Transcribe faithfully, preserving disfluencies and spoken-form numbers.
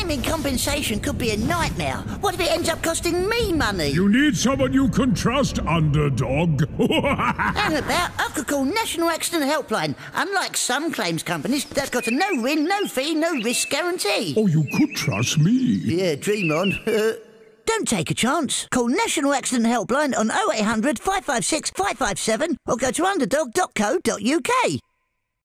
Claiming compensation could be a nightmare. What if it ends up costing me money? You need someone you can trust, underdog. How about I could call National Accident Helpline, unlike some claims companies that's got a no-win, no-fee, no-risk guarantee. Oh, you could trust me. Yeah, dream on. Don't take a chance. Call National Accident Helpline on oh eight hundred, five five six, five five seven or go to underdog dot co dot uk.